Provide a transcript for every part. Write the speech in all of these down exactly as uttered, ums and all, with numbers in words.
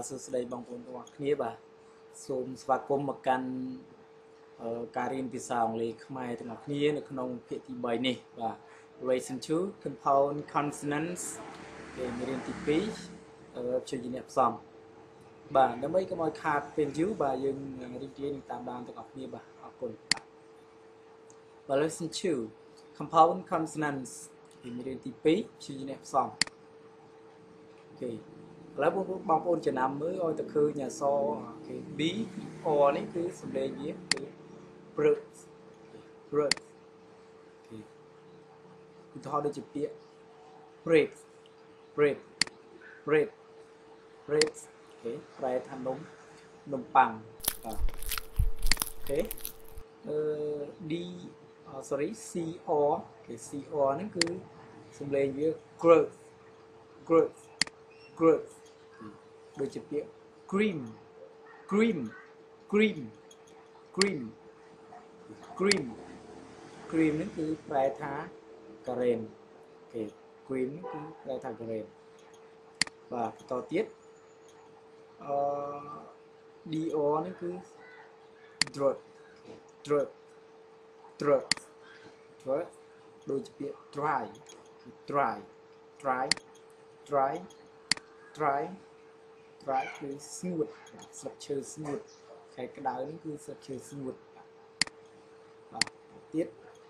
បាទសួស្តីបងប្អូនទាំងអស់គ្នាបាទសូមស្វាគមន៍មកកាន់ការរៀនភាសាអង់គ្លេសខ្មែរទាំងអស់គ្នានៅក្នុងភាគទីបីនេះបាទ Lesson two Compound Consonants គេមេរៀនទីពីរជួយជាអ្នកផ្សំបាទដើម្បីកុំឲ្យខាតពេលយូរបាទយើងរៀបរៀងតាមដានទាំងអស់គ្នាបាទអរគុណបាទ Lesson two Compound Consonants គេមេរៀនទីពីរជួយជាអ្នកផ្សំអូខេឥឡូវបងប្អូនចំណាំមើលឲ្យទៅឃើញអក្សរគេ B O នេះគឺសំឡេងវាគឺ birds birds អូខេឧទាហរណ៍ដូចជាពាក្យ bread bread bread bread អូខេប្រែថានំនំប៉័ងបាទអូខេអឺ D sorry C O គេ C O ហ្នឹងគឺសំឡេងវា growth growth growth ដូចជាពាក្យ cream cream cream cream cream cream នេះគឺប្រែថាការ៉េមអូខេ cream នេះគឺប្រែថាការ៉េមបាទបន្តទៀតអឺ D O នេះគឺ drug drug drug drug ដូចជាពាក្យ dry dry dry dry dry dry គឺស្ងួតស្លឹកឈើស្ងួតខែក្តៅនេះគឺស្លឹកឈើស្ងួតបាទទៀត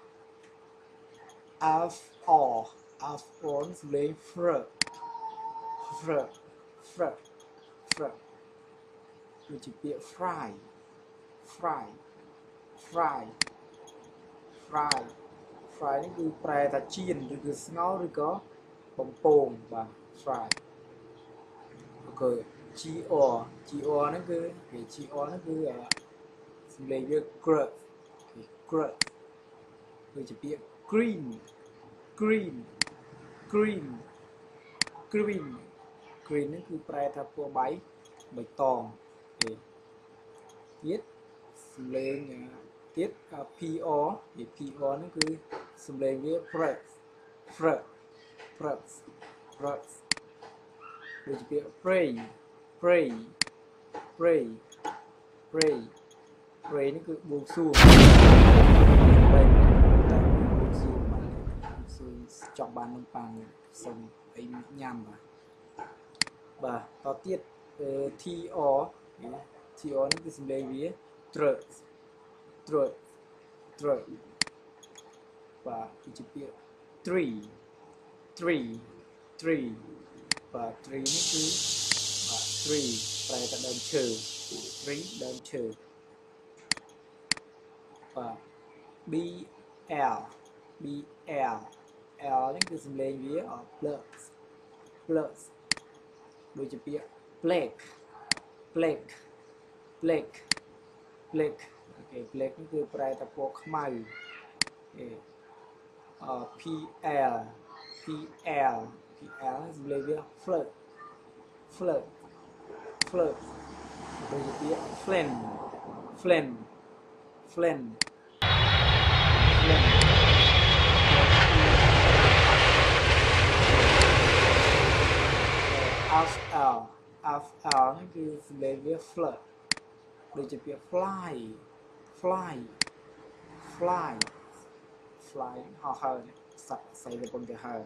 alf or alf on សំឡេង fr fr fr fr ដូចជាពាក្យ fry fry fry fry fry នេះគឺប្រែថាចៀនឬគឺស្ងោរឬក៏បំពងបាទ fryអូខេ G O G O ហ្នឹងគឺ G O ហ្នឹងគឺសំឡេងវា growth growth ដូចជាពាក្យ green green green green green ហ្នឹងគឺប្រែថាពណ៌បៃបៃតងទេទៀតសំឡេងទៀត P O P O ហ្នឹងគឺសំឡេងវា fresh fresh fresh fresh ដូចជាពាក្យ pray pray pray pray pray នេះគឺបួងសួង pray តែបួងសួងបាទបួងសួងចង់បាននំប៉័ងសុំអីញ៉ាំបាទបាទតទៀត T O T O នេះគឺសំឡេងវា truth truth truth បាទដូចជាពាក្យ tree tree tree បាទ tree នេះគឺបាទ tree ប្រែថាដើមឈើ tree ដើមឈើបាទ B L B L L នេះគឺសំឡេងវា plus plus ដូចជាពាក្យ black black black black អូខេ black នេះគឺប្រែថាពណ៌ខ្មៅអូអ P L P L P L សំឡេងវា flirt flirt flirt ដូចជាពាក្យ flame flame flame flame F L F L នេះគឺសំឡេងវា flirt ដូចជាពាក្យ fly fly fly fly ហោះហើរសត្វស្អីកំពុងតែហើរ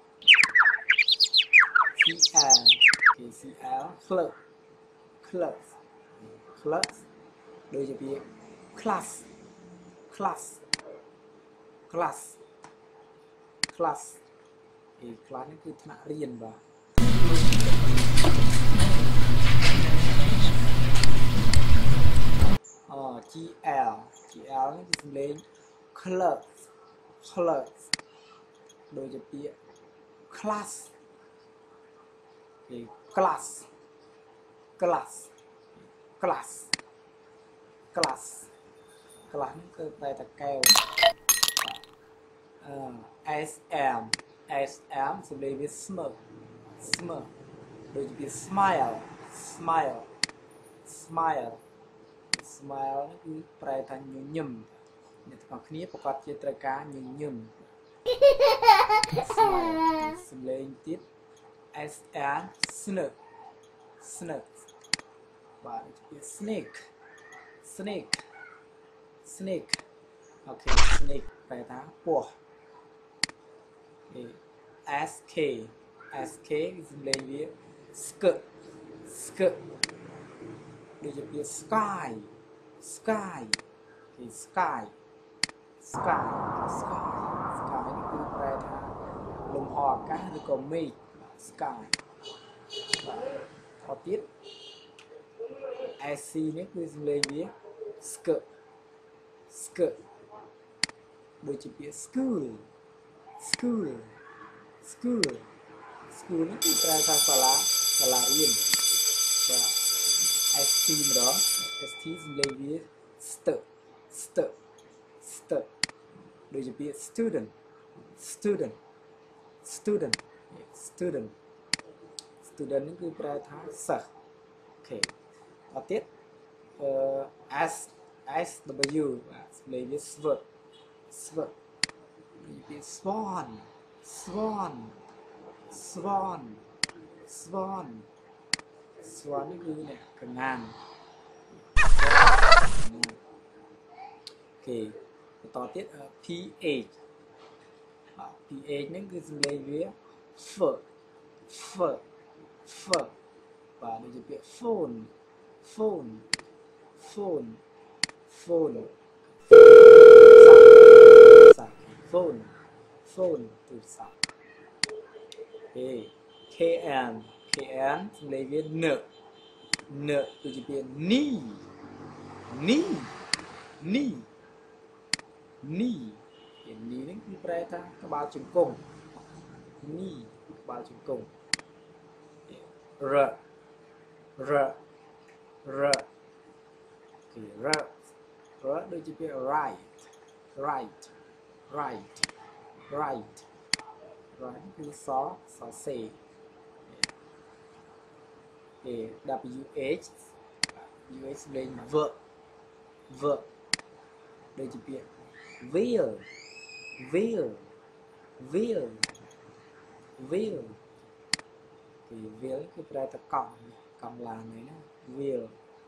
C L គេ C L clerk clerk clerk ដូចជាពាក្យ class class class class គេ class នេះគឺថ្នាក់រៀនបាទអូ G L G L នេះគឺសំឡេង clerk clerk ដូចជាពាក្យ class គេ class class class class class នេះគឺប្រែថាកែវអឺ S M S M សំឡេងវា smirk smirk ដូចជាពាក្យ smile smile smile smile នេះគឺប្រែថាញញឹមអ្នកទាំងអស់គ្នាប្រកាសជាត្រូវការញញឹមសំឡេងទៀត S R snake snake បាទ snake snake snake អូខេ snake ប្រែថាពស់ sk sk គឺសំឡេងវា sk sk ដូចជាពាក្យ sky sky គឺ sky sky sky sky នេះគឺប្រែថាលំហអាកាសឬក៏មេឃ sky បាទទៀត sc នេះគឺសំឡេងវា sk sk ដូចជាពាក្យ school school school school នេះគឺប្រែថាសាលាសាលារៀនបាទ st ម្ដង st សំឡេងវា st st st ដូចជាពាក្យ student student student student student នេះគឺប្រែថាសិស្សអូខេអត់ទៀតអឺ s sw បាទសំឡេងវា sword sword ដូចជាពាក្យ swan swan swan swan swan នេះគឺអ្នកកងានអូខេបន្តទៀត ph បាទ ph ហ្នឹងគឺសំឡេងវា f f f បាទដូចជាពាក្យ phone phone phone phone phone phone ទូរស័ព្ទ kn kn សំឡេងវា n n ដូចជាពាក្យ knee knee knee knee ពាក្យ knee នេះគឺប្រែថាក្បាលជង្គង់ knee ក្បាលជង្គង់ r r r គឺ r r ដូចជាពាក្យ right right right right right គឺសសសេរ wh wh សំឡេង v v ដូចជាពាក្យ wheel wheel wheel wheel គឺ wheel គឺប្រែថាកង់កង់ឡានហ្នឹងណា wheel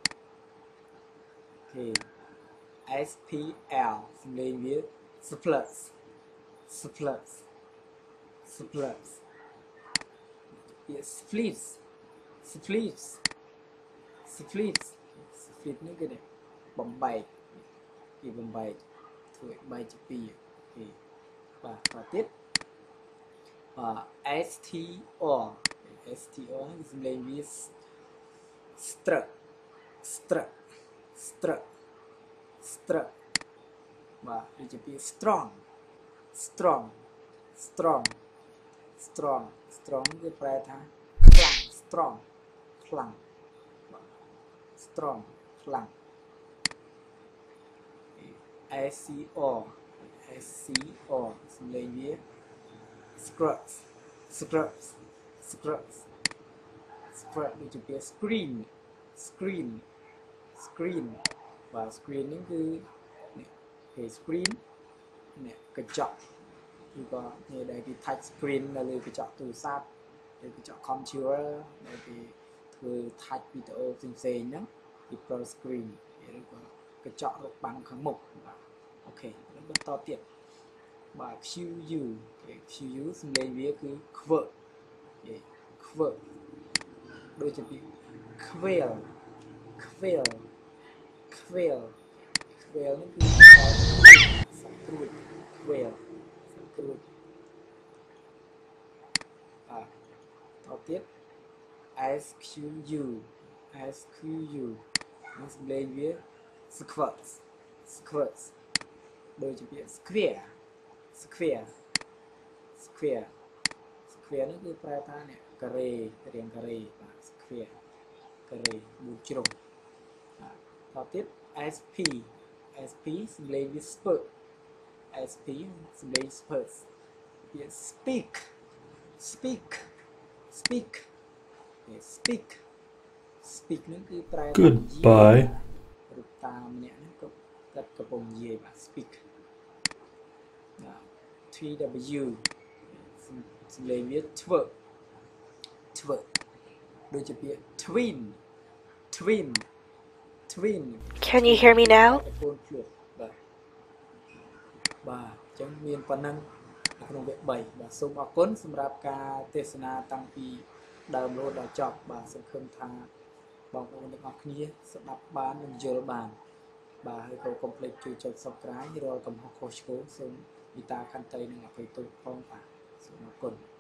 អូខេ spl សំឡេងវា surplus surplus surplus ពាក្យ split split split split នេះគឺបំបែកពីបំបែកធ្វើឲ្យបែកជាពីរអូខេបាទតទៀតបាទ str str នេះសំឡេងវា struck struck struck struck បាទដូចជាពាក្យ strong strong strong strong strong គឺប្រែថាខ្លាំង strong ខ្លាំង strong ខ្លាំង scr scr សំឡេងវា scrubs scrubs scrubs scrub ដូចជាពាក្យ screen screen screen បាទ screen នេះគឺនេះគេ screen នេះកញ្ចក់ឬក៏នេះដែលគេ touch screen នៅលើកញ្ចក់ទូរស័ព្ទឬកញ្ចក់ computer ដែលគេធ្វើ touch វីដេអូផ្សេងៗហ្នឹងគេ pro screen ឬក៏កញ្ចក់រកបាំងខាងមុខបាទអូខេបន្តទៀតបាទ qu គេ qu សំឡេងវាគឺ quirk គេ quirk ដូចជាពាក្យ quail quail quail quail នេះគឺសត្វព្រួយ quail សត្វព្រួយបាទតទៀត squ squ នេះសំឡេងវា squirts squirts ដូចជាពាក្យ square square square square នេះគឺប្រែថានេះការ៉េរាងការ៉េបាទ square ការ៉េមូលជ្រុងបាទតទៀត sp sp សំឡេងវា spurt sp សំឡេង spurt ពាក្យ speak speak speak speak speak នេះគឺប្រែថា Goodbye រូបតាម្នាក់ហ្នឹងក៏គាត់កំពុងនិយាយបាទ speak tw សំឡេងវា twerk twerk ដូចជាពាក្យ twin twin twin Can you hear me now? តកូនភ្លុកបាទបាទអញ្ចឹងមានប៉ុណ្ណឹងក្នុងវគ្គ3បាទសូមអរគុណសម្រាប់ការទេសនាតាំងពីដើមរហូតដល់ចប់បាទសង្ឃឹមថាបងប្អូនទាំងអស់គ្នាស្ដាប់បាននិងយល់បានបាទហើយក៏កុំភ្លេចជួយចុច Subscribe រាល់កំហុសខុសឆ្គងសូមមេត្តាខន្តីនិងអភ័យទោសផងបាទសូមអរគុណ